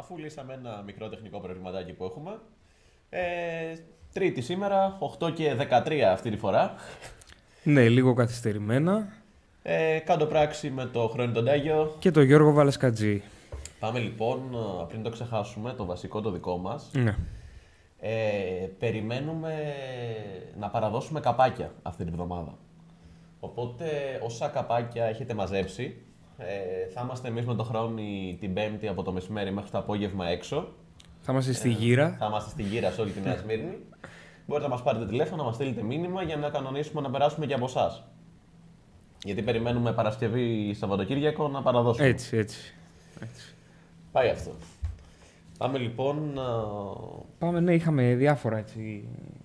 αφού λύσαμε ένα μικρό τεχνικό προβληματάκι που έχουμε. Τρίτη σήμερα, 8 και 13 αυτή τη φορά. Ναι, λίγο καθυστερημένα. Κάντο πράξη με το Χρόνι τον Τάγιο. Και το Γιώργο Βαλασκατζή. Πάμε λοιπόν, πριν το ξεχάσουμε, το βασικό το δικό μας. Ναι. Περιμένουμε να παραδώσουμε καπάκια αυτή την εβδομάδα. Οπότε, όσα καπάκια έχετε μαζέψει, θα είμαστε εμείς με το Χρόνι την Πέμπτη από το μεσημέρι μέχρι το απόγευμα έξω. Θα είμαστε στη γύρα. Θα είμαστε στη γύρα σε όλη τη Νέα Σμύρνη. Μπορείτε να μας πάρετε τηλέφωνο, να μας στείλετε μήνυμα για να κανονίσουμε να περάσουμε και από εσάς. Γιατί περιμένουμε Παρασκευή Σαββατοκύριακο να παραδώσουμε. Έτσι. Πάει αυτό. Πάμε λοιπόν. Πάμε, ναι, είχαμε διάφορα έτσι.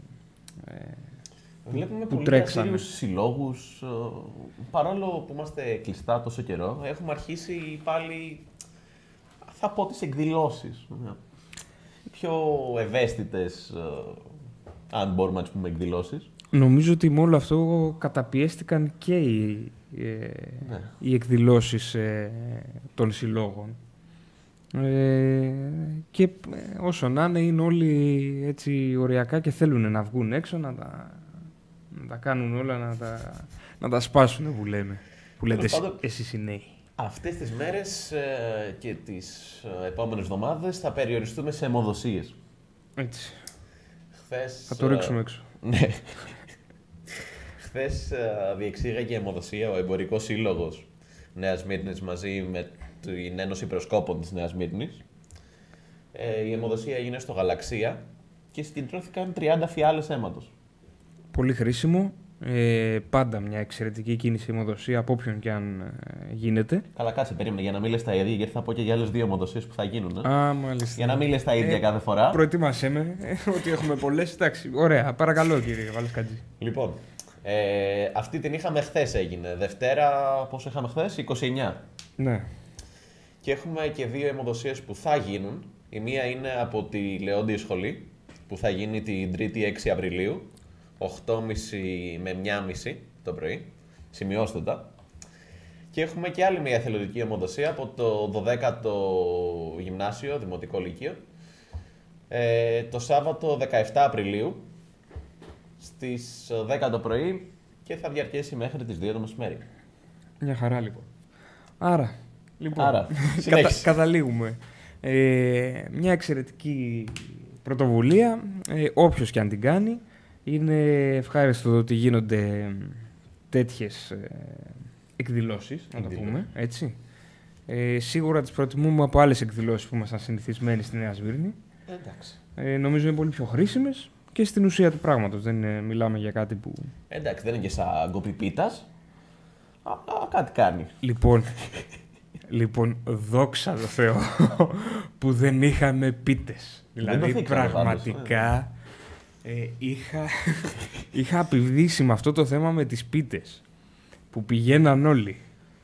Βλέπουμε που πολύ τρέξανε. αστείους συλλόγους. Παρόλο που είμαστε κλειστά τόσο καιρό, έχουμε αρχίσει πάλι, θα πω, τις εκδηλώσεις. Πιο ευαίσθητες, αν μπορούμε να τις πούμε, εκδηλώσεις. Νομίζω ότι με όλο αυτό καταπιέστηκαν και οι εκδηλώσεις των συλλόγων. Και όσο να είναι όλοι έτσι οριακά και θέλουν να βγουν έξω, να τα κάνουν όλα, να τα σπάσουν που λέμε. Που λέτε εσείς οι νέοι. Αυτές τις μέρες και τις επόμενες εβδομάδες θα περιοριστούμε σε αιμοδοσίες. Έτσι. Χθες, Θα το ρίξουμε έξω. Ναι. Χθες διεξήγαγε αιμοδοσία ο Εμπορικός Σύλλογος Νέας Σμύρνης μαζί με την Ένωση Προσκόπων της Νέας Σμύρνης. Η αιμοδοσία έγινε στο Γαλαξία και συγκεντρώθηκαν 30 φιάλες αίματος. Πολύ χρήσιμο. Πάντα μια εξαιρετική κίνηση αιμοδοσία από όποιον και αν γίνεται. Καλά, κάτσε, περίμενε για να μην λες τα ίδια, γιατί θα πω και για άλλες δύο αιμοδοσίες που θα γίνουν. Α, μάλιστα. Για να μην λες τα ίδια κάθε φορά. Προετοίμασέ με ότι έχουμε πολλές. Εντάξει, ωραία. Παρακαλώ, κύριε Βαλασκατζή. Λοιπόν, αυτή την είχαμε χθες, έγινε. Δευτέρα, πόσο είχαμε χθες, 29. Ναι. Και έχουμε και δύο αιμοδοσίες που θα γίνουν. Η μία είναι από τη Λεόντια Σχολή, που θα γίνει την 3η 6 Απριλίου, 8.30 με 1.30 το πρωί. Σημειώστε τα. Και έχουμε και άλλη μια εθελοντική αιμοδοσία από το 12ο Γυμνάσιο, Δημοτικό Λύκειο, το Σάββατο 17 Απριλίου, στις 10 το πρωί και θα διαρκέσει μέχρι τις 2 το μεσημέρι. Μια χαρά, λοιπόν. Άρα, καταλήγουμε. Μια εξαιρετική πρωτοβουλία, όποιος και αν την κάνει. Είναι ευχάριστο ότι γίνονται τέτοιες εκδηλώσεις, να το πούμε, έτσι. Σίγουρα τις προτιμούμε από άλλες εκδηλώσεις που ήμασταν συνηθισμένοι στη Νέα Σμύρνη. Εντάξει. Νομίζω είναι πολύ πιο χρήσιμες και στην ουσία του πράγματος. Δεν μιλάμε για κάτι που... Εντάξει, δεν είναι και σαν γκοπιπίτας. Κάτι κάνει. Λοιπόν, δόξα τω Θεώ που δεν είχαμε πίτες. Δηλαδή, πραγματικά είχα απειβδίσει με αυτό το θέμα με τις πίτες που πηγαίναν όλοι.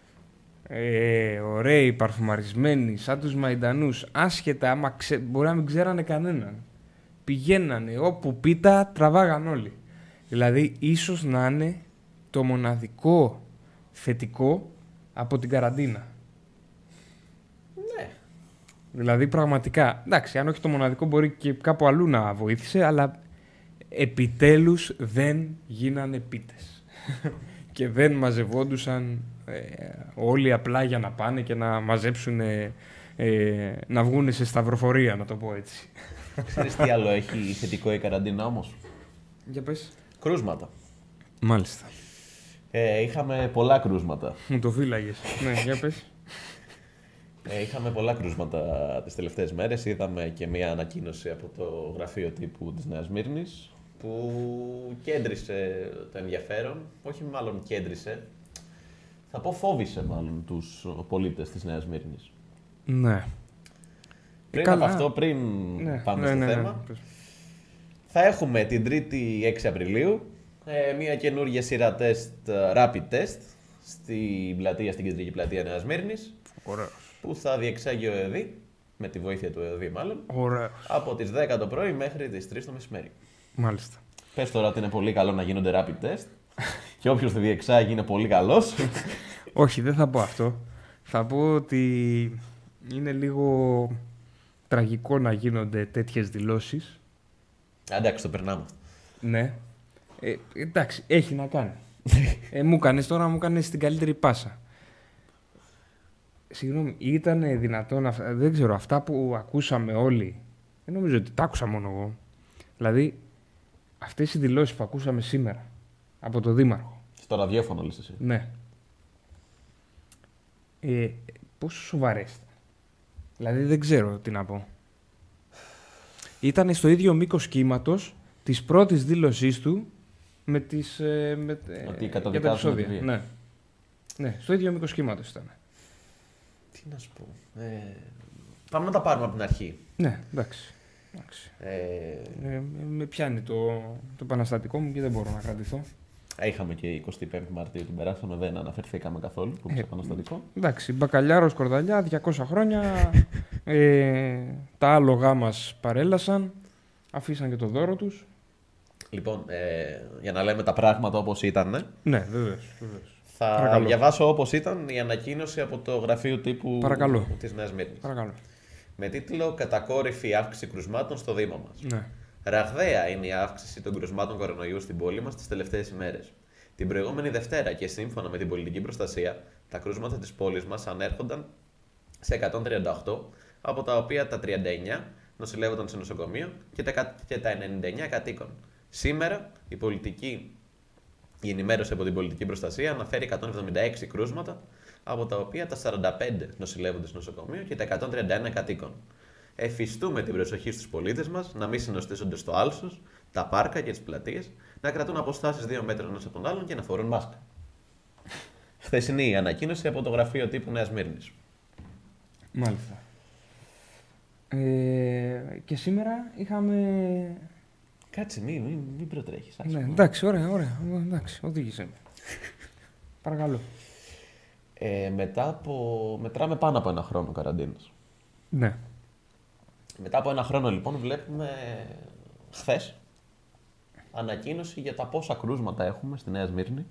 Ωραίοι, παρφουμαρισμένοι, σαν τους Μαϊντανούς, άσχετα, άμα μπορεί να μην ξέρανε κανέναν. Πηγαίνανε όπου πίτα, τραβάγαν όλοι. Δηλαδή, ίσως να είναι το μοναδικό θετικό από την καραντίνα. Ναι. Δηλαδή, πραγματικά, εντάξει, αν όχι το μοναδικό μπορεί και κάπου αλλού να βοήθησε, αλλά επιτέλους δεν γίνανε πίτες. Και δεν μαζευόντουσαν όλοι απλά για να πάνε και να μαζέψουν, να βγουν σε σταυροφορία, να το πω έτσι. Ξέρεις τι άλλο έχει θετικό η καραντίνα όμως? Για πες. Κρούσματα. Μάλιστα. Είχαμε πολλά κρούσματα. Μου το φύλαγες. Ναι, για πες. Είχαμε πολλά κρούσματα τις τελευταίες μέρες. Είδαμε και μια ανακοίνωση από το γραφείο τύπου της Νέας Σμύρνης που κέντρισε το ενδιαφέρον. Όχι μάλλον κέντρισε. Θα πω φόβησε μάλλον τους πολίτες της Νέας Σμύρνης. Ναι. Πριν από αυτό, πριν πάμε στο θέμα, θα έχουμε την 3η 6 Απριλίου μια καινούργια σειρά τεστ, rapid test στην κεντρική πλατεία Νέας Σμύρνης. Που θα διεξάγει ο ΕΔΗ, με τη βοήθεια του ΕΔΗ μάλλον, από τις 10 το πρωί μέχρι τις 3 το μεσημέρι. Μάλιστα. Πες τώρα ότι είναι πολύ καλό να γίνονται rapid test και όποιος το διεξάγει είναι πολύ καλός. Όχι, δεν θα πω αυτό. Θα πω ότι είναι λίγο τραγικό να γίνονται τέτοιες δηλώσεις. Εντάξει, το περνάμε. Ναι. Εντάξει, έχει να κάνει. Μου κάνεις τώρα, μου κάνεις την καλύτερη πάσα. Συγγνώμη, ήταν δυνατόν, δεν ξέρω, αυτά που ακούσαμε όλοι, δεν νομίζω ότι τα άκουσα μόνο εγώ. Δηλαδή, αυτές οι δηλώσεις που ακούσαμε σήμερα από τον Δήμαρχο. Στο ραδιόφωνο λες εσύ. Ναι. Πόσο σοβαρές ήταν. Δηλαδή, δεν ξέρω τι να πω. Ήταν στο ίδιο μήκος κύματος της πρώτης δήλωσής του με τις Ότι για τα καταδικάζουν τη επεισόδια. βία. Ναι. Ναι, στο ίδιο μήκος κύματος ήταν. Τι να σου πω. Πάμε να τα πάρουμε από την αρχή. Ναι, εντάξει. Με πιάνει το επαναστατικό μου και δεν μπορώ να κρατηθώ. Είχαμε και 25 Μαρτίου, την περάσαμε, δεν αναφερθήκαμε καθόλου που είναι επαναστατικό. Εντάξει, Μπακαλιάρος Κορδαλιά, 200 χρόνια, τα άλογά μας παρέλασαν, αφήσαν και το δώρο τους. Λοιπόν, για να λέμε τα πράγματα όπως ήταν, Ναι, βεβαίως. θα Παρακαλώ. διαβάσω όπως ήταν η ανακοίνωση από το γραφείο τύπου Παρακαλώ. της Νέας Μύρνης. Παρακαλώ. Με τίτλο «Κατακόρυφη αύξηση κρουσμάτων στο Δήμο μας». Ναι. Ραγδαία είναι η αύξηση των κρουσμάτων κορονοϊού στην πόλη μας τις τελευταίες ημέρες. Την προηγούμενη Δευτέρα και σύμφωνα με την πολιτική προστασία, τα κρούσματα της πόλης μας ανέρχονταν σε 138, από τα οποία τα 39 νοσηλεύονταν σε νοσοκομείο και τα 99 κατοίκων. Σήμερα η ενημέρωση από την πολιτική προστασία αναφέρει 176 κρούσματα, από τα οποία τα 45 νοσηλεύονται στο νοσοκομείο και τα 131 κατοίκων. Εφιστούμε την προσοχή στους πολίτες μας να μην συνοστίζονται στο άλσος, τα πάρκα και τις πλατείες, να κρατούν αποστάσεις 2 μέτρων ένας από τον άλλον και να φορούν μάσκα. Χθεσινή η ανακοίνωση από το γραφείο τύπου Νέας Μύρνης. Μάλιστα. Και σήμερα είχαμε... Κάτσε, μην προτρέχεις. Ναι, εντάξει, ωραία. Εντάξει, οδήγησε με. Παρακαλώ. Μετράμε πάνω από 1 χρόνο καραντίνας. Ναι. Μετά από 1 χρόνο λοιπόν βλέπουμε χθες ανακοίνωση για τα πόσα κρούσματα έχουμε στη Νέα Σμύρνη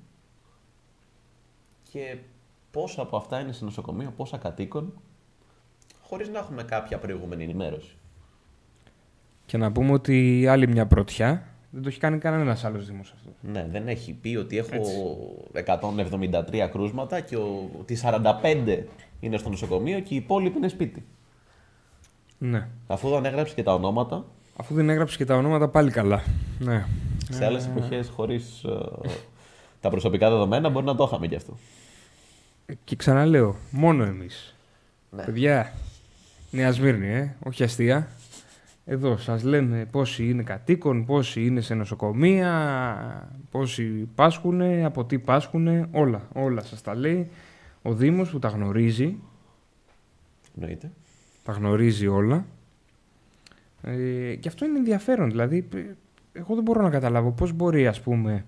και πόσα από αυτά είναι σε νοσοκομείο, πόσα κατοίκων, χωρίς να έχουμε κάποια προηγούμενη ενημέρωση. Και να πούμε ότι άλλη μια πρωτιά δεν το έχει κάνει κανένας άλλος δήμος αυτό. Ναι, δεν έχει πει ότι έχω 173 κρούσματα και ότι 45 είναι στο νοσοκομείο και οι υπόλοιποι είναι σπίτι. Ναι. Αφού δεν έγραψε και τα ονόματα. Αφού δεν έγραψε και τα ονόματα, πάλι καλά. Ναι. Σε άλλες εποχές χωρίς τα προσωπικά δεδομένα μπορεί να το είχαμε κι αυτό. Και ξαναλέω, μόνο εμείς. Ναι. Παιδιά, Νέα Σμύρνη, όχι αστεία. Εδώ σας λέμε πόσοι είναι κατοίκων, πόσοι είναι σε νοσοκομεία, πόσοι πάσχουνε, από τι πάσχουνε, όλα σας τα λέει. Ο Δήμος που τα γνωρίζει, Εννοείται. τα γνωρίζει όλα. Και αυτό είναι ενδιαφέρον, δηλαδή εγώ δεν μπορώ να καταλάβω πώς μπορεί, ας πούμε,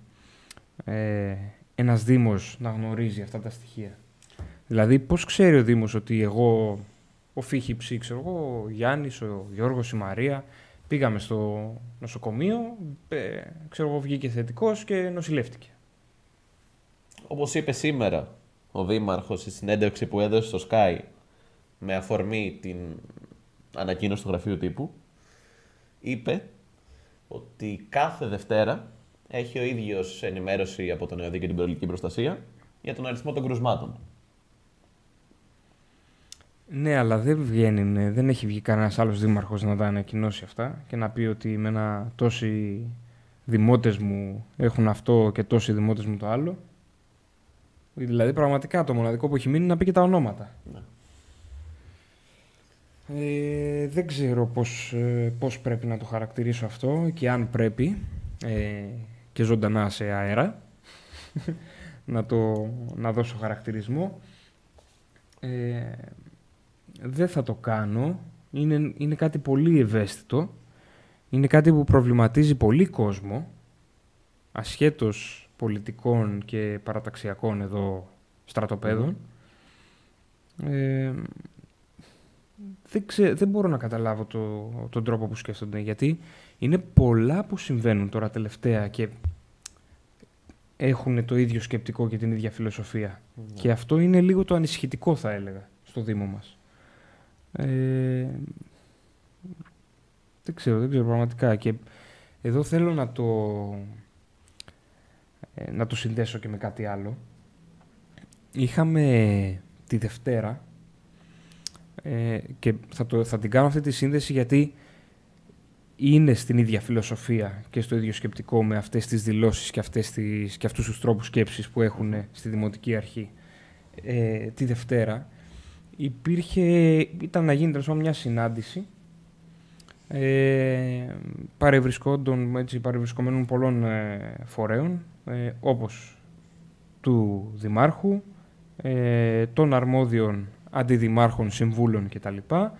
ένας Δήμος να γνωρίζει αυτά τα στοιχεία. Δηλαδή πώς ξέρει ο Δήμος ότι εγώ, ο Φίχιψη, ξέρω εγώ, ο Γιάννης, ο Γιώργος, η Μαρία, πήγαμε στο νοσοκομείο, ξέρω εγώ, βγήκε θετικός και νοσηλεύτηκε. Όπως είπε σήμερα ο Δήμαρχος στη συνέντευξη που έδωσε στο Sky με αφορμή την ανακοίνωση του γραφείου τύπου, είπε ότι κάθε Δευτέρα έχει ο ίδιος ενημέρωση από τον ΕΟΔΗ και την πολιτική προστασία για τον αριθμό των κρουσμάτων. Ναι, αλλά δεν έχει βγει κανένας άλλος δήμαρχος να τα ανακοινώσει αυτά και να πει ότι τόσοι δημότες μου έχουν αυτό και τόσοι δημότες μου το άλλο. Δηλαδή, πραγματικά το μοναδικό που έχει μείνει είναι να πει και τα ονόματα. Ναι. Δεν ξέρω πώς πρέπει να το χαρακτηρίσω αυτό και αν πρέπει και ζωντανά σε αέρα να δώσω χαρακτηρισμό. Δεν θα το κάνω. Είναι κάτι πολύ ευαίσθητο. Είναι κάτι που προβληματίζει πολύ κόσμο, ασχέτως πολιτικών και παραταξιακών εδώ στρατοπέδων. Δεν μπορώ να καταλάβω τον τρόπο που σκέφτονται, γιατί είναι πολλά που συμβαίνουν τώρα τελευταία και έχουν το ίδιο σκεπτικό και την ίδια φιλοσοφία. Και αυτό είναι λίγο το ανησυχητικό, θα έλεγα, στο Δήμο μας. Δεν ξέρω πραγματικά. Και εδώ θέλω να το συνδέσω και με κάτι άλλο. Είχαμε τη Δευτέρα και θα την κάνω αυτή τη σύνδεση γιατί είναι στην ίδια φιλοσοφία και στο ίδιο σκεπτικό με αυτές τις δηλώσεις και αυτούς τους τρόπους σκέψης που έχουν στη Δημοτική Αρχή. Τη Δευτέρα ήταν να γίνει μια συνάντηση παρευρισκομένων πολλών φορέων, όπως του Δημάρχου, των αρμόδιων αντιδημάρχων, συμβούλων κτλ,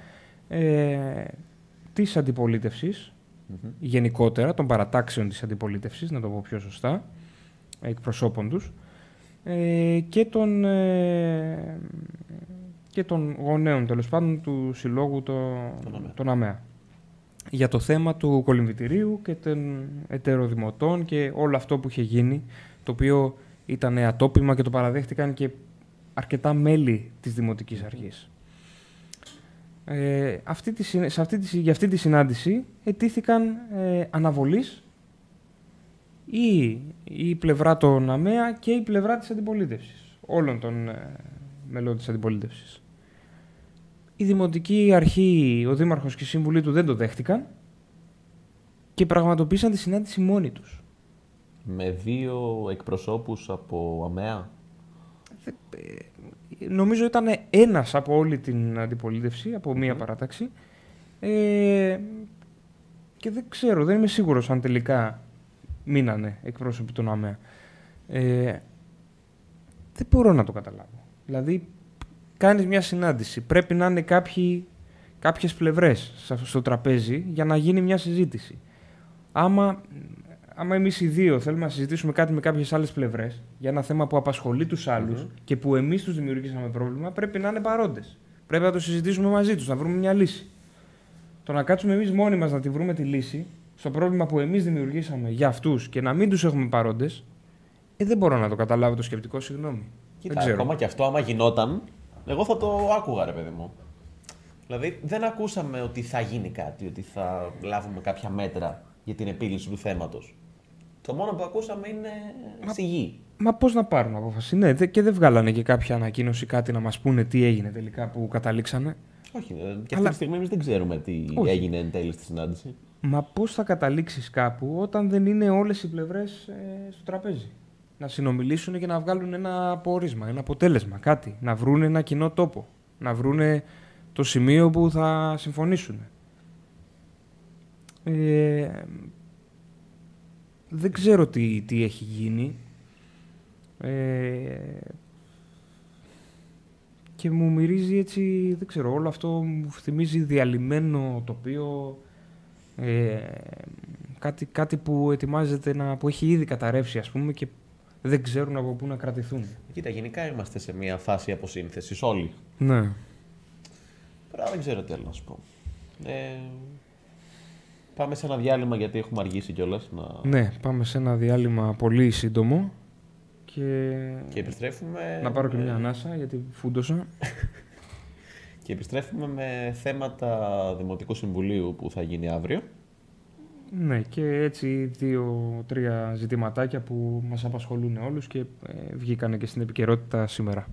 της αντιπολίτευσης, γενικότερα των παρατάξεων της αντιπολίτευσης, να το πω πιο σωστά, εκπροσώπων τους, και των γονέων, τέλος πάντων, του Συλλόγου των ΑΜΕΑ. Για το θέμα του κολυμβητηρίου και των ετεροδημοτών και όλο αυτό που είχε γίνει, το οποίο ήταν ατόπιμα και το παραδέχτηκαν και αρκετά μέλη της Δημοτικής Αρχής. Για αυτή τη συνάντηση ετήθηκαν αναβολής η πλευρά των ΑΜΕΑ και η πλευρά της αντιπολίτευσης, όλων των μελών της αντιπολίτευσης. Η Δημοτική Αρχή, ο Δήμαρχος και οι σύμβουλοι του δεν το δέχτηκαν και πραγματοποίησαν τη συνάντηση μόνοι τους. Με 2 εκπροσώπους από ΑΜΕΑ. Νομίζω ήταν ένας από όλη την αντιπολίτευση, από μία παράταξη. Και δεν ξέρω, δεν είμαι σίγουρος αν τελικά μείνανε εκπρόσωποι των ΑΜΕΑ. Δεν μπορώ να το καταλάβω. Δηλαδή, κάνεις μια συνάντηση, πρέπει να είναι κάποιες πλευρές στο τραπέζι για να γίνει μια συζήτηση. Άμα εμείς οι δύο θέλουμε να συζητήσουμε κάτι με κάποιες άλλες πλευρές για ένα θέμα που απασχολεί τους άλλους και που εμείς τους δημιουργήσαμε πρόβλημα, πρέπει να είναι παρόντες. Πρέπει να το συζητήσουμε μαζί τους, να βρούμε μια λύση. Το να κάτσουμε εμείς μόνοι μας να τη βρούμε τη λύση στο πρόβλημα που εμείς δημιουργήσαμε για αυτούς και να μην τους έχουμε παρόντες, δεν μπορώ να το καταλάβω το σκεπτικό, συγγνώμη. Κοίτα, ακόμα και αυτό, άμα γινόταν, εγώ θα το άκουγα, ρε παιδί μου. Δηλαδή, δεν ακούσαμε ότι θα γίνει κάτι, ότι θα λάβουμε κάποια μέτρα για την επίλυση του θέματος. Το μόνο που ακούσαμε είναι σιγή. Μα πώς να πάρουν απόφαση, ναι, και δεν βγάλανε και κάποια ανακοίνωση, κάτι να μας πούνε τι έγινε τελικά που καταλήξανε. Όχι, και αυτή τη στιγμή εμείς δεν ξέρουμε τι έγινε εν τέλει στη συνάντηση. Μα πώς θα καταλήξεις κάπου όταν δεν είναι όλες οι πλευρές στο τραπέζι? Να συνομιλήσουν και να βγάλουν ένα πόρισμα, ένα αποτέλεσμα, κάτι. Να βρουν ένα κοινό τόπο. Να βρουν το σημείο που θα συμφωνήσουν. Δεν ξέρω τι έχει γίνει. Και μου μυρίζει έτσι, δεν ξέρω, όλο αυτό μου θυμίζει διαλυμένο τοπίο. Κάτι που ετοιμάζεται που έχει ήδη καταρρεύσει, ας πούμε, και δεν ξέρουν από πού να κρατηθούν. Κοίτα, γενικά είμαστε σε μια φάση αποσύνθεσης όλοι. Ναι. Τώρα δεν ξέρω τι άλλο να σου πω. Πάμε σε ένα διάλειμμα γιατί έχουμε αργήσει κιόλας. Ναι, πάμε σε ένα διάλειμμα πολύ σύντομο. Και επιστρέφουμε. Να πάρω και μια ανάσα γιατί φούντωσα. Και επιστρέφουμε με θέματα Δημοτικού Συμβουλίου που θα γίνει αύριο. Ναι, και έτσι 2-3 ζητηματάκια που μας απασχολούν όλους και βγήκανε και στην επικαιρότητα σήμερα.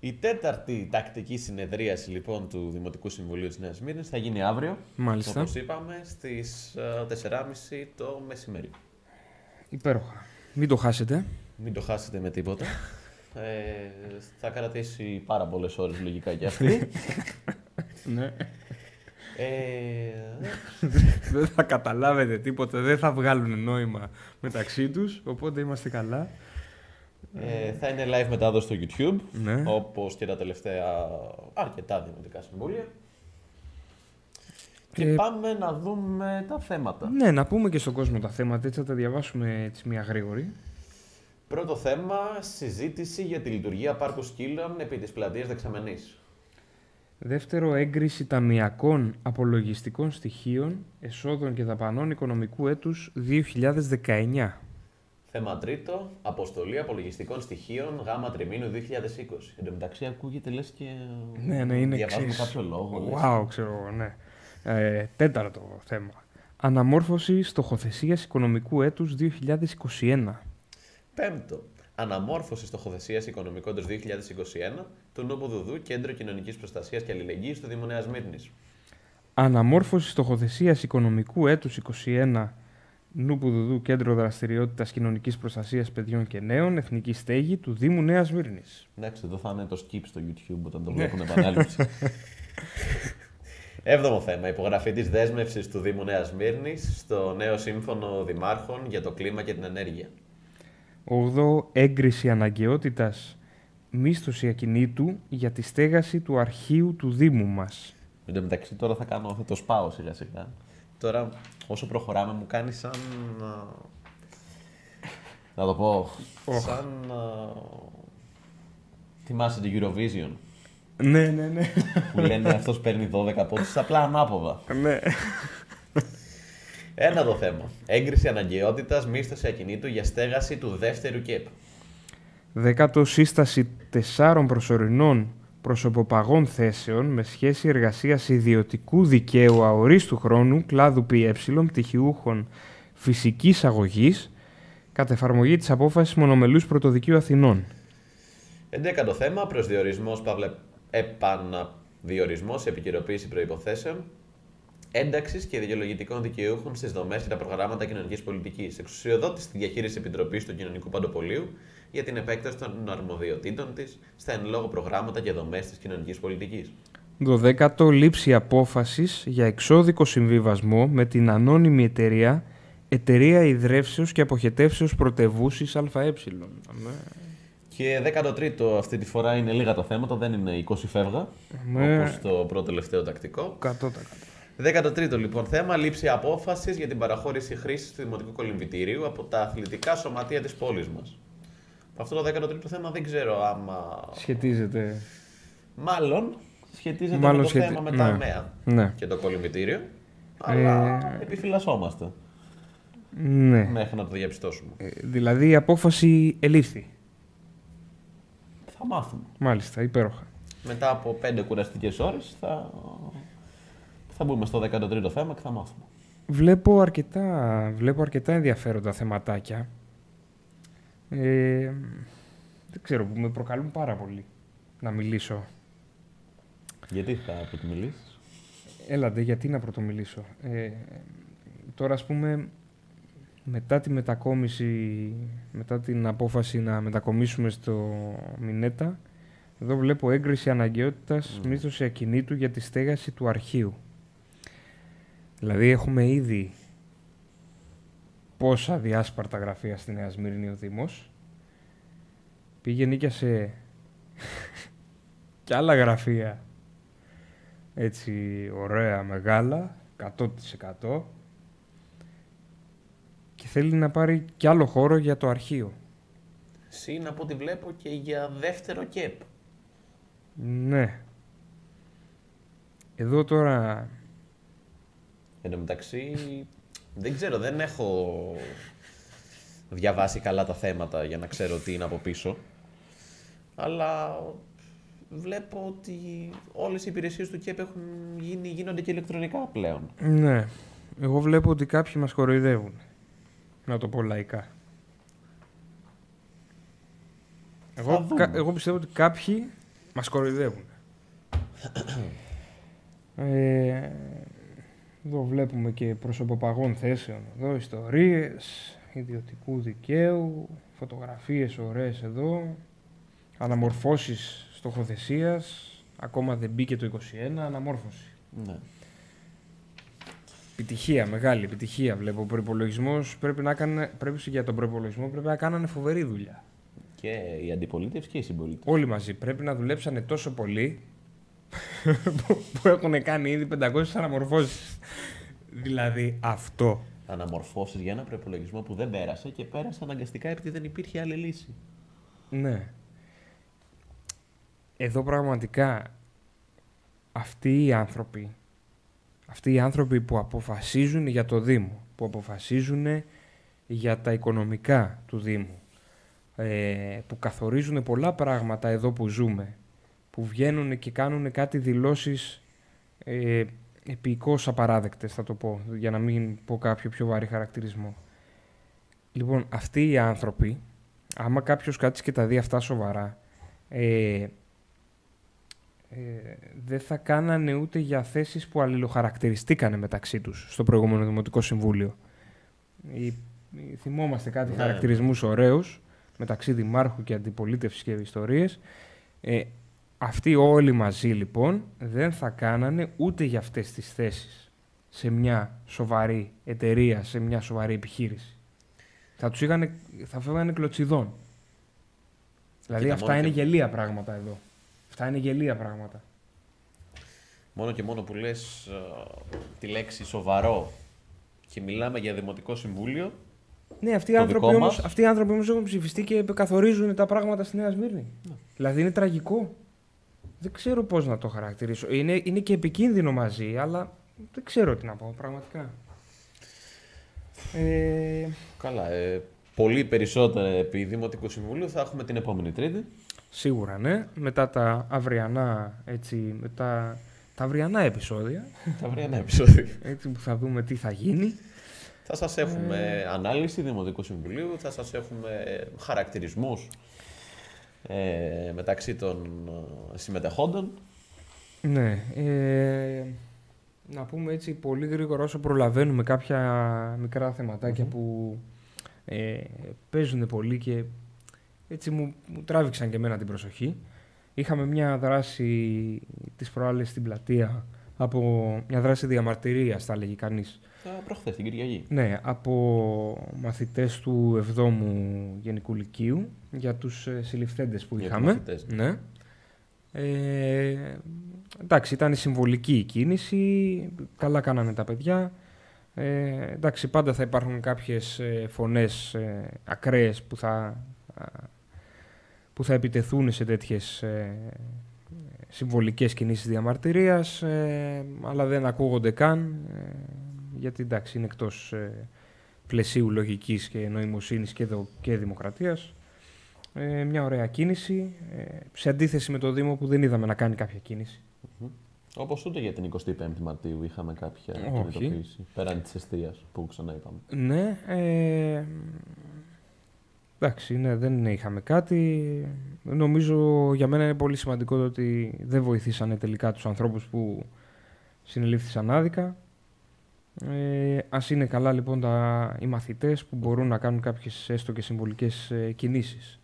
Η τέταρτη τακτική συνεδρίαση λοιπόν του Δημοτικού Συμβουλίου της Νέας Σμύρνης θα γίνει αύριο. Μάλιστα. Όπως είπαμε, στις 4:30 το μεσημέρι. Υπέροχα. Μην το χάσετε. Μην το χάσετε με τίποτα. Θα κρατήσει πάρα πολλές ώρες λογικά και αυτή. Ναι. Δεν θα καταλάβετε τίποτα, δεν θα βγάλουν νόημα μεταξύ τους, οπότε είμαστε καλά. Θα είναι live μετάδοση στο YouTube, Ναι. όπως και τα τελευταία αρκετά δημοτικά συμβούλια. Και πάμε να δούμε τα θέματα. Ναι, να πούμε και στον κόσμο τα θέματα, έτσι θα τα διαβάσουμε έτσι μια γρήγορη. Πρώτο θέμα, συζήτηση για τη λειτουργία πάρκου σκύλων επί της πλατείας Δεξαμενής. Δεύτερο, έγκριση ταμειακών απολογιστικών στοιχείων εσόδων και δαπανών οικονομικού έτους 2019. Θέμα τρίτο, αποστολή απολογιστικών στοιχείων γάμα τριμήνου 2020. Εν τω μεταξύ ακούγεται λες και Ναι, είναι διαβάζουμε εξής. κάποιο λόγο. λες. Wow, ξέρω, ναι. Τέταρτο θέμα. Αναμόρφωση στοχοθεσίας οικονομικού έτους 2021. Πέμπτο, αναμόρφωση στοχοθεσίας οικονομικού έτους 2021 του Νου Δουδού Κέντρο Κοινωνικής Προστασίας και Αλληλεγγύης του Δήμου Νέας Σμύρνης. Αναμόρφωση στοχοθεσίας οικονομικού έτους 2021 Νου Πουδουδού Κέντρο Δραστηριότητας Κοινωνικής Προστασίας Παιδιών και Νέων Εθνική Στέγη του Δήμου Νέας Σμύρνης. Εντάξει, εδώ θα είναι το skip στο YouTube όταν το βλέπουν επανάληψη. Έβδομο θέμα, υπογραφή της δέσμευσης του Δήμου Νέας Σμύρνης στο νέο Σύμφωνο Δημάρχων για το κλίμα και την ενέργεια. 8. Έγκριση αναγκαιότητας μίσθωση ακινήτου για τη στέγαση του αρχείου του Δήμου μας. Εν τω μεταξύ τώρα θα το σπάω σιγά σιγά. Τώρα όσο προχωράμε μου κάνει σαν... να το πω... σαν... θυμάσαι την Eurovision Ναι. που λένε αυτός παίρνει 12 πόντους, απλά ανάποδα. Ναι. Ένα το θέμα. Έγκριση αναγκαιότητας μίσθωση ακινήτου για στέγαση του δεύτερου ΚΕΠ. 10. Σύσταση 4 προσωρινών προσωποπαγών θέσεων με σχέση εργασίας ιδιωτικού δικαίου αορίστου χρόνου κλάδου ΠΕ πτυχιούχων φυσικής αγωγής κατ' εφαρμογή της απόφασης Μονομελούς Πρωτοδικείου Αθηνών. 11ο θέμα. Προσδιορισμός παύλα επαναδιορισμός σε επικαιροποίηση προϋποθέσεων ένταξης και δικαιολογητικών δικαιούχων στις δομές και τα προγράμματα κοινωνικής πολιτικής. Εξουσιοδότηση στη διαχείριση επιτροπής του Κοινωνικού Παντοπολίου για την επέκταση των αρμοδιοτήτων της στα εν λόγω προγράμματα και δομές της κοινωνικής πολιτικής. 12. Λήψη απόφασης για εξώδικο συμβιβασμό με την ανώνυμη εταιρεία ιδρεύσεως και αποχετεύσεως πρωτευούσης ΑΕ. Και 13ο, αυτή τη φορά είναι λίγα τα θέματα, δεν είναι 20 φεύγα, όπως το πρώτο τελευταίο τακτικό. 100%. 13ο λοιπόν θέμα, λήψη απόφασης για την παραχώρηση χρήσης του Δημοτικού Κολυμβητηρίου από τα αθλητικά σωματεία της πόλης μας. Αυτό το 13ο θέμα δεν ξέρω άμα... Σχετίζεται. Μάλλον σχετίζεται με το θέμα με τα ΑΜΕΑ και το κολυμβητήριο, αλλά επιφυλασσόμαστε μέχρι να το διαπιστώσουμε. Δηλαδή η απόφαση ελήφθη. Θα μάθουμε. Μάλιστα, υπέροχα. Μετά από 5 κουραστικές ώρες θα μπούμε στο 13ο θέμα και θα μάθουμε. Βλέπω αρκετά ενδιαφέροντα θεματάκια. Δεν ξέρω, που με προκαλούν πάρα πολύ να μιλήσω. Γιατί θα πρωτομιλήσεις? Έλατε, γιατί να πρωτομιλήσω. Τώρα, ας πούμε, μετά τη μετακόμιση, μετά την απόφαση να μετακομίσουμε στο Μινέτα, εδώ βλέπω έγκριση αναγκαιότητας μίσθωση ακινήτου για τη στέγαση του αρχείου. Δηλαδή έχουμε ήδη πόσα διάσπαρτα γραφεία στη Νέα Σμύρνη ο Δήμος. Πήγε νίκιασε κι άλλα γραφεία έτσι ωραία, μεγάλα, 100%. Και θέλει να πάρει κι άλλο χώρο για το αρχείο. Συν από ό,τι βλέπω και για δεύτερο ΚΕΠ. Ναι. Εδώ τώρα... Εν τω μεταξύ, δεν ξέρω, δεν έχω διαβάσει καλά τα θέματα για να ξέρω τι είναι από πίσω. Αλλά βλέπω ότι όλες οι υπηρεσίες του ΚΕΠ γίνονται και ηλεκτρονικά πλέον. Ναι. Εγώ βλέπω ότι κάποιοι μας κοροϊδεύουν. Να το πω λαϊκά. Εγώ πιστεύω ότι κάποιοι Μας κοροϊδεύουν. Εδώ βλέπουμε και προσωποπαγών θέσεων. Εδώ ιστορίες ιδιωτικού δικαίου, φωτογραφίες ωραίες εδώ, αναμορφώσεις στοχοθεσίας, ακόμα δεν μπήκε το 21, αναμόρφωση. Ναι. Επιτυχία, μεγάλη επιτυχία βλέπω. Ο προϋπολογισμός για τον προϋπολογισμό πρέπει να κάνανε φοβερή δουλειά. Και η αντιπολίτευση και οι συμπολίτες. Όλοι μαζί πρέπει να δουλέψανε τόσο πολύ που έχουν κάνει ήδη 500 αναμορφώσεις. Δηλαδή αυτό. Αναμορφώσεις για ένα προϋπολογισμό που δεν πέρασε και πέρασε αναγκαστικά επειδή δεν υπήρχε άλλη λύση. Ναι. Εδώ πραγματικά αυτοί οι άνθρωποι που αποφασίζουν για το Δήμο, που αποφασίζουν για τα οικονομικά του Δήμου, που καθορίζουν πολλά πράγματα εδώ που ζούμε, που βγαίνουν και κάνουν κάτι δηλώσεις επικώς απαράδεκτες, θα το πω, για να μην πω κάποιο πιο βαρύ χαρακτηρισμό. Λοιπόν, αυτοί οι άνθρωποι, άμα κάποιος κάτσει και τα δει αυτά σοβαρά, δεν θα κάνανε ούτε για θέσεις που αλληλοχαρακτηριστήκανε μεταξύ τους στο προηγούμενο Δημοτικό Συμβούλιο. Θυμόμαστε κάτι χαρακτηρισμούς ωραίους μεταξύ δημάρχου και αντιπολίτευσης και ιστορίες. Αυτοί όλοι μαζί λοιπόν δεν θα κάνανε ούτε για αυτές τις θέσεις σε μια σοβαρή εταιρεία, σε μια σοβαρή επιχείρηση. Θα φεύγανε κλωτσιδών. Δηλαδή αυτά είναι γελία πράγματα εδώ. Αυτά είναι γελία πράγματα. Μόνο και μόνο που λες τη λέξη σοβαρό και μιλάμε για Δημοτικό Συμβούλιο. Ναι, αυτοί οι άνθρωποι όμως έχουν ψηφιστεί και καθορίζουν τα πράγματα στη Νέα Σμύρνη. Ναι. Δηλαδή είναι τραγικό. Δεν ξέρω πώς να το χαρακτηρίσω. Είναι και επικίνδυνο μαζί, αλλά δεν ξέρω τι να πω πραγματικά. Καλά. Πολύ περισσότερα επί Δημοτικού Συμβουλίου θα έχουμε την επόμενη Τρίτη. Σίγουρα, ναι. Μετά τα αυριανά, τα αυριανά επεισόδια. Τα αυριανά επεισόδια. Έτσι που θα δούμε τι θα γίνει. Θα σας έχουμε ανάλυση Δημοτικού Συμβουλίου, θα σας έχουμε χαρακτηρισμούς μεταξύ των συμμετεχόντων. Ναι. Να πούμε έτσι πολύ γρήγορα όσο προλαβαίνουμε κάποια μικρά θεματάκια που παίζουν πολύ και έτσι μου τράβηξαν και εμένα την προσοχή. Είχαμε μια δράση της προάλλες στην πλατεία, από μια δράση διαμαρτυρίας θα λέγει κανείς. Προχθές την Κυριακή. Ναι, από μαθητές του 7ου Γενικού Λυκείου για τους συλληφθέντες που είχαμε. Μαθητές. Ναι. Εντάξει, ήταν συμβολική η κίνηση, καλά κάνανε τα παιδιά. Εντάξει, πάντα θα υπάρχουν κάποιες φωνές ακραίες που θα επιτεθούν σε τέτοιες συμβολικές κινήσεις διαμαρτυρίας, αλλά δεν ακούγονται καν, γιατί εντάξει, είναι εκτός πλαισίου λογικής και νοημοσύνης και δημοκρατίας. Μια ωραία κίνηση, σε αντίθεση με το Δήμο που δεν είδαμε να κάνει κάποια κίνηση. Όπως ούτε για την 25η Μαρτίου είχαμε κάποια κινητοποίηση, πέραν της εστίας που ξαναείπαμε. Ναι, εντάξει, ναι, δεν είχαμε κάτι. Νομίζω για μένα είναι πολύ σημαντικό το ότι δεν βοηθήσανε τελικά τους ανθρώπους που συνελήφθησαν άδικα. Ας είναι καλά λοιπόν οι μαθητές που μπορούν να κάνουν κάποιες έστω και συμβολικές κινήσεις.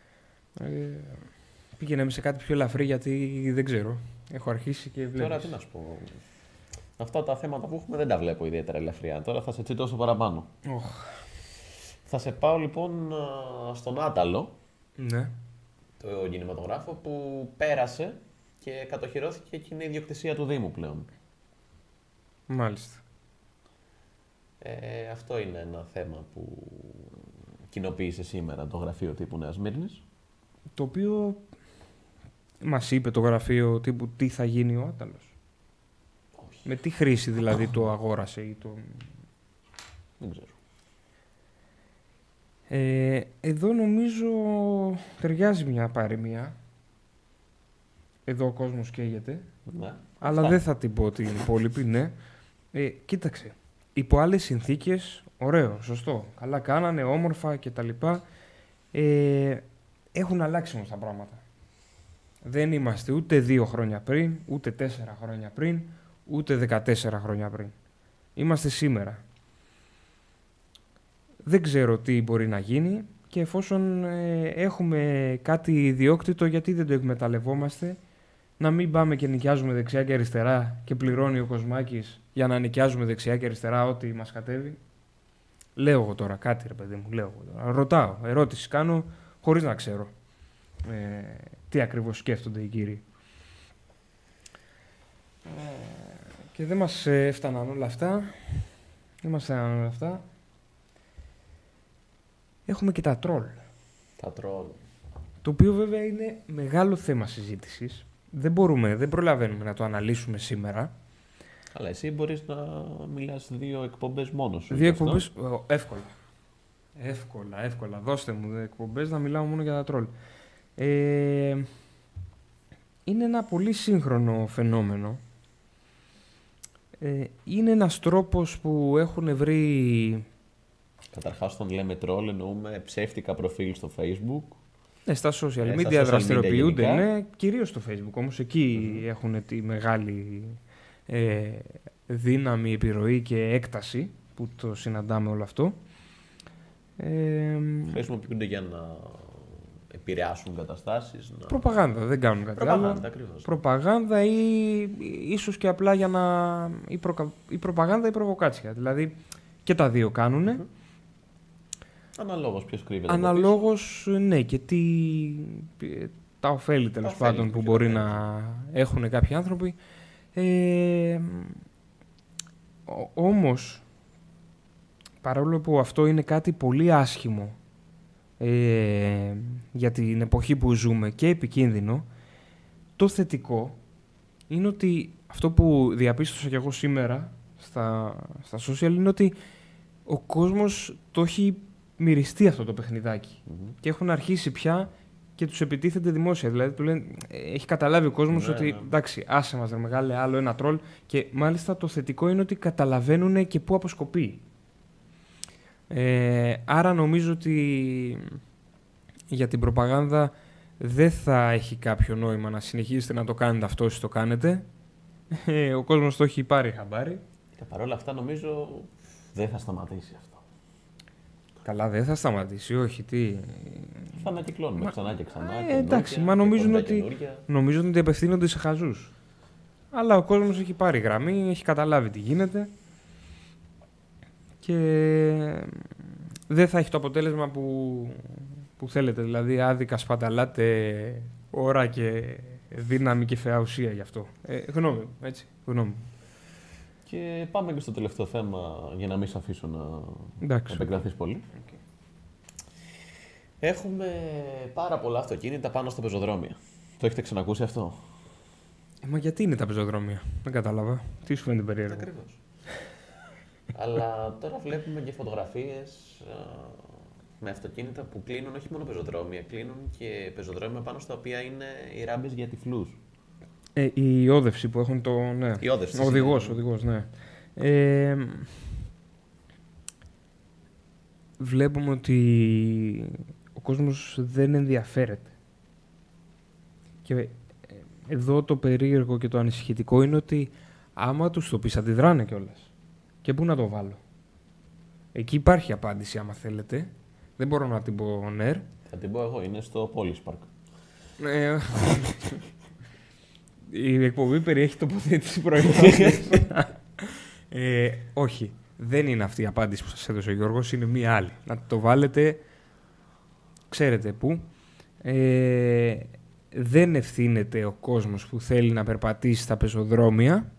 Πήγαινε σε κάτι πιο ελαφρύ γιατί δεν ξέρω. Έχω αρχίσει και βλέπεις. Τώρα τι να σου πω. Αυτά τα θέματα που έχουμε δεν τα βλέπω ιδιαίτερα ελαφριά. Τώρα θα σε τσιτώσω παραπάνω. Θα σε πάω λοιπόν στον Άταλο. Ναι. Το κινηματογράφο που πέρασε και κατοχυρώθηκε και είναι η ιδιοκτησία του Δήμου πλέον. Μάλιστα. Αυτό είναι ένα θέμα που κοινοποίησε σήμερα το γραφείο τύπου Νέας Σμύρνης. Το οποίο μας είπε το γραφείο τύπου τι θα γίνει ο Άταλος. Όχι. Με τι χρήση δηλαδή το αγόρασε ή το... Δεν ξέρω. Εδώ νομίζω ταιριάζει μια παροιμία. Εδώ ο κόσμος καίγεται. Ναι. Αλλά δεν θα την πω την υπόλοιπη, ναι. Κοίταξε. Υπό άλλες συνθήκες, ωραίο, σωστό. Καλά κάνανε, όμορφα κτλ. Έχουν αλλάξει όμως τα πράγματα. Δεν είμαστε ούτε 2 χρόνια πριν, ούτε 4 χρόνια πριν, ούτε 14 χρόνια πριν. Είμαστε σήμερα. Δεν ξέρω τι μπορεί να γίνει και εφόσον έχουμε κάτι ιδιόκτητο, γιατί δεν το εκμεταλλευόμαστε, να μην πάμε και νοικιάζουμε δεξιά και αριστερά και πληρώνει ο Κοσμάκης για να νοικιάζουμε δεξιά και αριστερά ό,τι μας κατέβει. Λέω εγώ τώρα κάτι, ρε παιδί μου, λέω εγώ τώρα. Ρωτάω, ερώτηση κάνω χωρίς να ξέρω τι ακριβώς σκέφτονται οι κύριοι. Και δεν μας έφταναν όλα αυτά. Έχουμε και τα τρόλ. Τα τρόλ. Το οποίο βέβαια είναι μεγάλο θέμα συζήτησης. Δεν προλαβαίνουμε να το αναλύσουμε σήμερα. Αλλά εσύ μπορείς να μιλάς 2 εκπομπές μόνος σου. 2 εκπομπές, εύκολα. Δώστε μου 2 εκπομπές να μιλάω μόνο για τα τρόλ. Είναι ένα πολύ σύγχρονο φαινόμενο. Είναι ένας τρόπος που έχουν βρει... Καταρχάς τον λέμε τρόλ, εννοούμε ψεύτικα προφίλ στο Facebook. Στα social media δραστηριοποιούνται, ναι, κυρίως στο Facebook. Όμως εκεί έχουν τη μεγάλη δύναμη, επιρροή και έκταση που το συναντάμε όλο αυτό. Χρησιμοποιούνται για να επηρεάσουν καταστάσεις. Προπαγάνδα, δεν κάνουν κάτι άλλο. Προπαγάνδα ή ίσως και απλά για να... η προπαγάνδα ή η προβοκάτσια. Δηλαδή και τα δύο κάνουν. Αναλόγως ποιος κρύβεται. Αναλόγως, ναι, και τα ωφέλη τέλος πάντων που μπορεί να έχουν κάποιοι άνθρωποι. Όμως, παρόλο που αυτό είναι κάτι πολύ άσχημο για την εποχή που ζούμε και επικίνδυνο, το θετικό είναι ότι αυτό που διαπίστωσα και εγώ σήμερα στα social είναι ότι ο κόσμος το έχει μυριστεί αυτό το παιχνιδάκι και έχουν αρχίσει πια και τους επιτίθενται δημόσια. Δηλαδή του λένε, έχει καταλάβει ο κόσμος ότι εντάξει, άσε μας ρε μεγάλε, άλλο ένα τρόλ, και μάλιστα το θετικό είναι ότι καταλαβαίνουν και πού αποσκοπεί. Άρα νομίζω ότι για την προπαγάνδα δεν θα έχει κάποιο νόημα να συνεχίσετε να το κάνετε αυτό όσοι το κάνετε. Ο κόσμος το έχει πάρει χαμπάρι. Και παρόλα αυτά νομίζω δεν θα σταματήσει αυτό. Καλά, δεν θα σταματήσει, όχι, τι... Θα ανακυκλώνουμε ξανά και ξανά. Εντάξει, μα νομίζουν ότι απευθύνονται σε χαζούς. Αλλά ο κόσμος έχει πάρει γραμμή, έχει καταλάβει τι γίνεται και δεν θα έχει το αποτέλεσμα που θέλετε. Δηλαδή, άδικα σπαταλάτε ώρα και δύναμη και φαιά ουσία γι' αυτό. Γνώμη μου, έτσι, γνώμη μου. Και πάμε και στο τελευταίο θέμα, για να μην σε αφήσω να επεκταθείς πολύ. Okay. Έχουμε πάρα πολλά αυτοκίνητα πάνω στα πεζοδρόμια. Το έχετε ξανακούσει αυτό? Μα γιατί είναι τα πεζοδρόμια? Δεν κατάλαβα. Τι σου φαίνεται περίεργο? Ακριβώς. Αλλά τώρα βλέπουμε και φωτογραφίες με αυτοκίνητα που κλείνουν όχι μόνο πεζοδρόμια, κλείνουν και πεζοδρόμια πάνω στα οποία είναι οι ράμπες για τυφλούς. Η όδευση που έχουν το... Ναι. Η όδευση. Οδηγός, ναι. Βλέπουμε ότι ο κόσμος δεν ενδιαφέρεται. Και εδώ το περίεργο και το ανησυχητικό είναι ότι άμα τους το πεις αντιδράνε κιόλας. Και πού να το βάλω? Εκεί υπάρχει απάντηση άμα θέλετε. Δεν μπορώ να την πω on air. Θα την πω εγώ, είναι στο Police Park. Η εκπομπή περιέχει τοποθέτηση προϊόντων. Όχι, δεν είναι αυτή η απάντηση που σας έδωσε ο Γιώργος, είναι μία άλλη. Να το βάλετε, ξέρετε πού. Δεν ευθύνεται ο κόσμος που θέλει να περπατήσει στα πεζοδρόμια,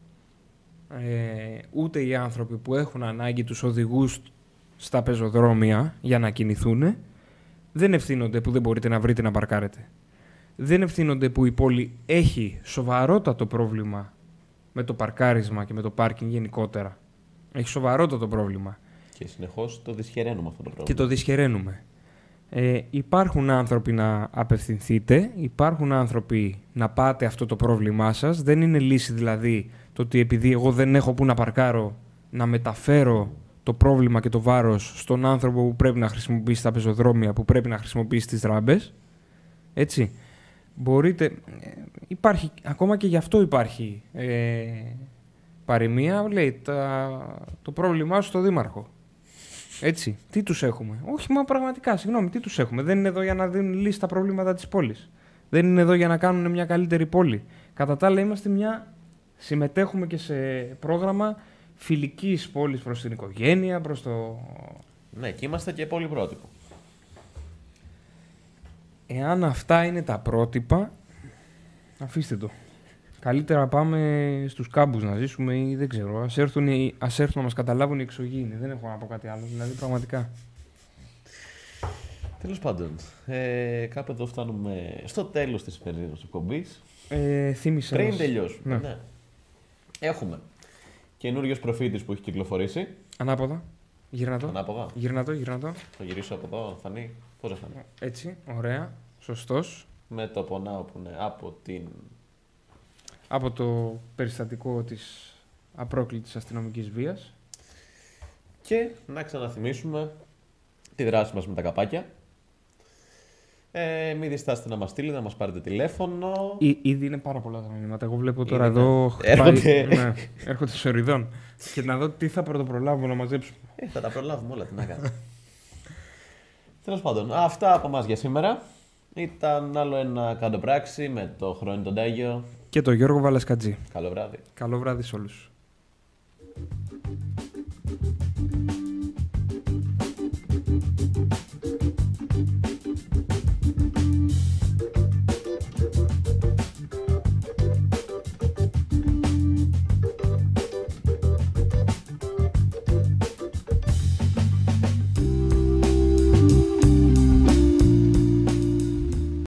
ούτε οι άνθρωποι που έχουν ανάγκη τους οδηγούς στα πεζοδρόμια για να κινηθούν. Δεν ευθύνονται που δεν μπορείτε να βρείτε να παρκάρετε. Δεν ευθύνονται που η πόλη έχει σοβαρότατο πρόβλημα με το παρκάρισμα και με το πάρκινγκ γενικότερα. Έχει σοβαρότατο πρόβλημα. Και συνεχώς το δυσχεραίνουμε αυτό το πρόβλημα. Και το δυσχεραίνουμε. Υπάρχουν άνθρωποι να απευθυνθείτε, υπάρχουν άνθρωποι να πάτε αυτό το πρόβλημά σας. Δεν είναι λύση δηλαδή το ότι επειδή εγώ δεν έχω που να παρκάρω, να μεταφέρω το πρόβλημα και το βάρος στον άνθρωπο που πρέπει να χρησιμοποιήσει τα πεζοδρόμια, που πρέπει να χρησιμοποιήσει τις ράμπες. Έτσι. μπορείτε... Υπάρχει, ακόμα και γι' αυτό υπάρχει παροιμία, λέει, το πρόβλημά σου στο δήμαρχο. Έτσι, τι τους έχουμε? Όχι, μα πραγματικά, συγγνώμη, τι τους έχουμε? Δεν είναι εδώ για να δίνουν λύση στα προβλήματα της πόλης. Δεν είναι εδώ για να κάνουν μια καλύτερη πόλη. Κατά τα άλλα, συμμετέχουμε και σε πρόγραμμα φιλικής πόλης προς την οικογένεια, προς το... Ναι, και είμαστε και πολύ πρότυπο. Εάν αυτά είναι τα πρότυπα, αφήστε το. Καλύτερα πάμε στους κάμπους να ζήσουμε ή δεν ξέρω. Ας έρθουν να μας καταλάβουν οι εξωγήινοι. Δεν έχω να πω κάτι άλλο, δηλαδή πραγματικά. Τέλος πάντων, κάπου εδώ φτάνουμε στο τέλος της σημερινής εκπομπής. Θύμισε Πριν μας. τελειώσουμε. Ναι. Έχουμε καινούριος προφήτης που έχει κυκλοφορήσει. Ανάποδα. Γυρνατό. Ανάποδα. Γυρνατό. Θα γυρίσω από εδώ, φανεί. Πώς θα φανεί? Έτσι, ωραία. Σωστός. Με το πονάω που είναι από το περιστατικό της απρόκλητης αστυνομικής βίας. Και να ξαναθυμίσουμε τη δράση μας με τα καπάκια. Μην διστάσετε να μας στείλετε, να μας πάρετε τηλέφωνο. Ήδη είναι πάρα πολλά τα μηνύματα. Εγώ βλέπω τώρα Ήδη, εδώ. Έρχονται. Έρχονται σε οριδών. Και να δω τι θα πρωτοπρολάβουμε να μαζέψουμε. Θα τα προλάβουμε όλα, τι να κάνουμε. Τέλος πάντων, αυτά από εμάς για σήμερα. Ήταν άλλο ένα κάτω πράξη με το Χρόνι τον Τάγιο Και το Γιώργο Βαλασκατζή. Καλό βράδυ. Καλό βράδυ σε όλους.